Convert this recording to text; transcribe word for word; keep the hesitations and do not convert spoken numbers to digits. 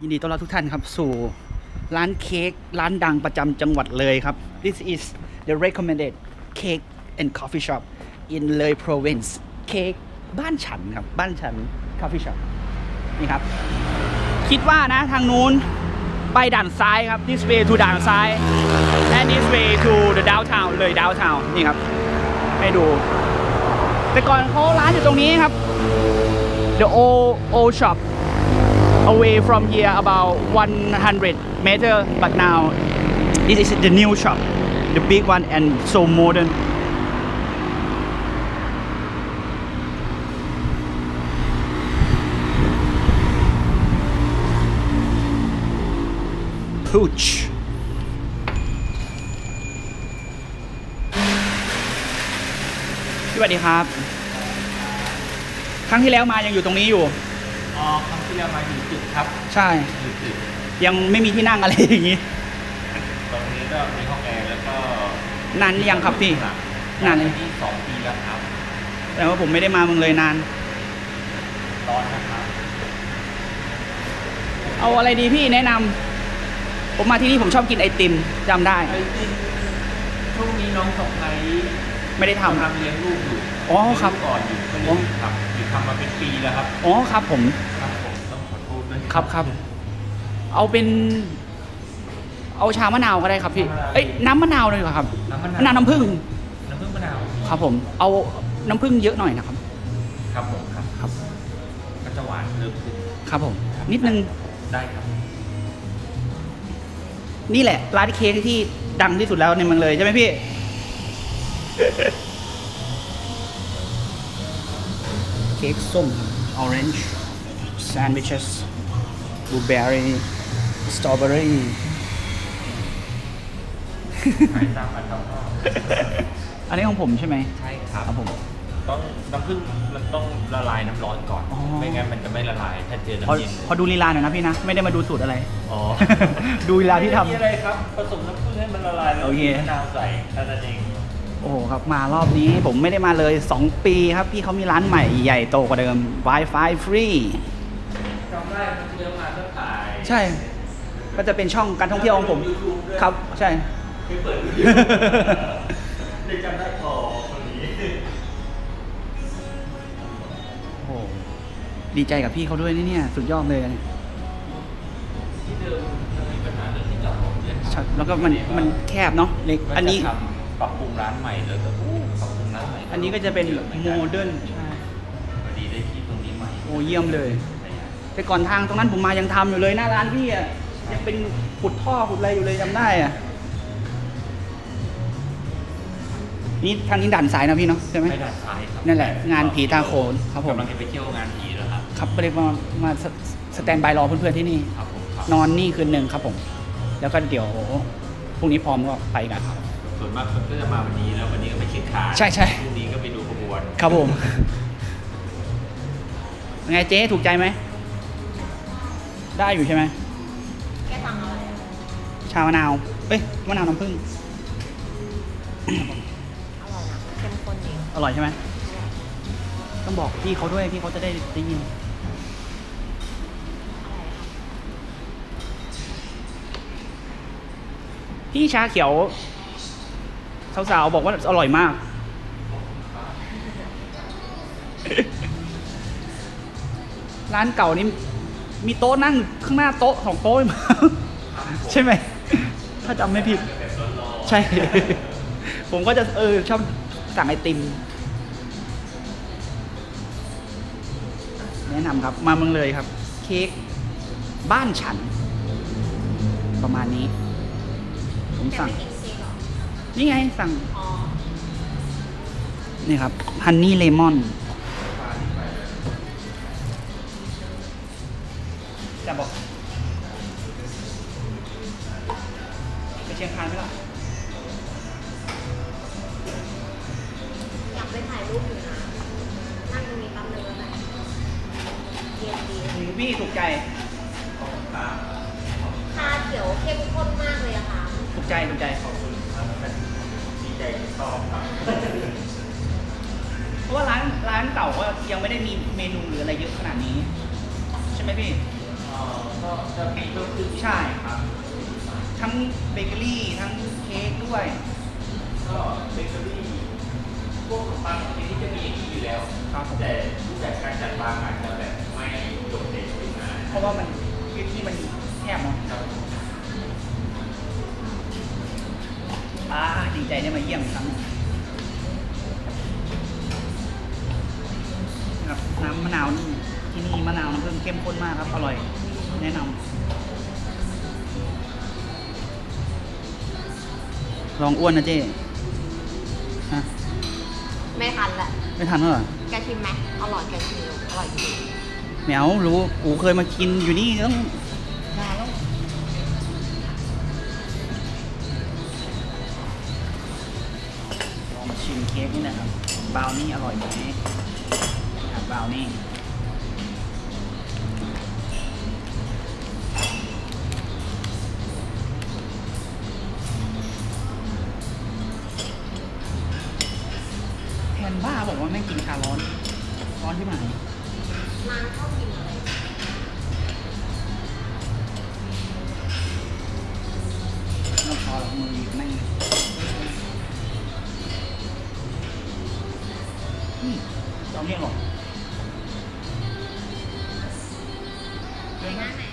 ยินดีต้อนรับทุกท่านครับสู่ร้านเค้กร้านดังประจำจังหวัดเลยครับ This is the recommended cake and coffee shop in เลย province เค้กบ้านฉันครับบ้านฉัน coffee shop นี่ครับคิดว่านะทางนู้นไปด่านซ้ายครับ this way to ด่านซ้าย and this way to the downtown เลย downtown นี่ครับให้ดูแต่ก่อนเขาร้านอยู่ตรงนี้ครับ the old old shop away from here about one hundred meter but now this is the new shop the big one and so modern Pooch สวัสดีครับครั้งที่แล้วมายังอยู่ตรงนี้อยู่อ๋อครั้งที่แล้วมาอยู่ตึกครับใช่อยู่ตึกยังไม่มีที่นั่งอะไรอย่างนี้ตรงนี้ก็มีห้องแอร์แล้วก็นานยังครับพี่นานเลยที่สองปีแล้วครับแต่ว่าผมไม่ได้มาเมืองเลยนานร้อนนะครับเอาอะไรดีพี่แนะนำผมมาที่นี่ผมชอบกินไอติมจำได้ไอติมช่วงนี้น้องสองไนไม่ได้ทำทำเลี้ยงลูกอยู่อ๋อครับก่อนอยู่ก็เลยทำอยู่ทำมาเป็นปีแล้วครับอ๋อครับผมครับผมต้องขอโทษด้วยครับครับเอาเป็นเอาชามะนาวก็ได้ครับพี่เอ้ยน้ำมะนาวเลยเหรอครับน้ำมะนาวน้ำผึ้งน้ำผึ้งมะนาวครับผมเอาน้ำผึ้งเยอะหน่อยนะครับครับผมครับครับก็จะหวานเพิ่มขึ้นครับผมนิดนึงได้ครับนี่แหละร้านเค้กที่ดังที่สุดแล้วในเมืองเลยใช่ไหมพี่เค้กส้ม orange sandwiches blueberry strawberry อันนี้ของผมใช่ไหมใช่ครับครับผมต้องน้ำผึ้งมันต้องละลายน้ำร้อนก่อนไม่งั้นมันจะไม่ละลายถ้าเจอน้ำเย็นพอดูลีลาหน่อยนะพี่นะไม่ได้มาดูสูตรอะไรอ๋อดูลีลาที่ทำอะไรครับผสมน้ำผึ้งให้มันละลายแล้วมะนาวใส่แค่นั้นเองโอ้ครับมารอบนี้ผมไม่ได้มาเลยสองปีครับพี่เขามีร้านใหม่ใหญ่โตกว่าเดิม Wi-Fi free จำได้มันจะมาก็ถ่ายใช่ก็จะเป็นช่องการท่องเที่ยวของผมครับใช่ไม่เปิดเด็กจำได้พอคนนี้โอ้ดีใจกับพี่เขาด้วยนี่เนี่ยสุดยอดเลยที่เดิมมีปัญหาเรื่องที่จอดรถเนี่ยแล้วก็มันมันแคบเนาะเล็กอันนี้ปรับปรุงร้านใหม่แล้วก็ปรับปรุงร้านใหม่อันนี้ก็จะเป็นโมเดิร์นใช่พอดีได้ที่ตรงนี้ใหม่โอ้เยี่ยมเลยแต่ก่อนทางตรงนั้นผมมายังทำอยู่เลยหน้าร้านพี่อ่ะยังเป็นขุดท่อขุดอะไรอยู่เลยจำได้อ่ะนี่ทางนี้ด่านสายนะพี่เนาะใช่ไหมไม่ด่านสายครับนั่นแหละงานผีตาโขนครับผมกำลังจะไปเที่ยวงานผีแล้วครับครับไปมามาสแตนบายรอเพื่อนๆที่นี่ครับผมนอนนี่คืนหนึ่งครับผมแล้วก็เดี๋ยวพรุ่งนี้พร้อมก็ไปกันครับส่วนมากคนก็จะมาวันนี้แล้ววันนี้ก็ไปเช็คคาร์ใช่ใช่พรุ่งนี้ก็ไปดูขบวนครับผมไงเจ๊ถูกใจไหมได้อยู่ใช่ไหมแกสั่งอะไรชามะนาวเอ้ยมะนาวน้ำผึ้งอร่อยนะเข้มข้นดีอร่อยใช่ไหมต้องบอกพี่เขาด้วยพี่เขาจะได้ได้ยินพี่ชาเขียวสาวๆบอกว่าอร่อยมากร้านเก่านี่มีโต๊ะนั่งข้างหน้าโต๊ะสองโต๊ะมาใช่ไหมถ้าจำไม่ผิดใช่ผมก็จะเออชอบสั่งไอติมแนะนำครับมาเมืองเลยครับเค้กบ้านฉันประมาณนี้ผมสั่งนี่ไงสั่งนี่ครับฮันนี่เลมอนจะบอกไปเชียงคานไหมล่ะอยากไปถ่ายรูปอยู่นะนั่งตรงนี้แป๊บนึงแล้วกันเย็นดีพี่ถูกใจชาเขียวเข้มข้นมากเลยอะค่ะถูกใจถูกใจขอบคุณดีใจที่ชอบครับราะว่าร้านร้านเก่าก็ยังไม่ได้มีเมนูหรืออะไรเยอะขนาดนี้ใช่ไหมพี่อ๋อก็จะมีเพิ่มขึ้นใช่ครับ ทั้งเบเกอรี่ ทั้งเค้กด้วยก็เบเกอรี่พวกขนมปังที่นี่จะมีอย่างนี้อยู่แล้วครับผมแต่รูปแบบการจัดวางอาจจะแบบไม่โดดเด่นขึ้นมาเพราะว่ามันพื้นที่มันแคบเนาะครับอ่าดีใจได้มาเยี่ยมอีกครั้งครับน้ำมะนาวนี่ที่นี่มะนาวน้ำผึ้งเข้มข้นมากครับ อร่อย แนะนำลองอ้วนนะเจ๊ฮะไม่ทันละไม่ทันเหรอแกชิมไหมอร่อยแกชิมดูอร่อยจริงแมวรู้กูเคยมากินอยู่นี่ต้องนานแล้วลองชิมเค้กนี่นะครับบราวนี่อร่อยไหมครับบราวนี่แทนบ้าบอกว่าไม่กินชาร้อน ร้อนที่ไหนนางชอบกินอะไรเราพอหลังมือแม่งอืมเราเนี่ยหรอไหนหน้าไหน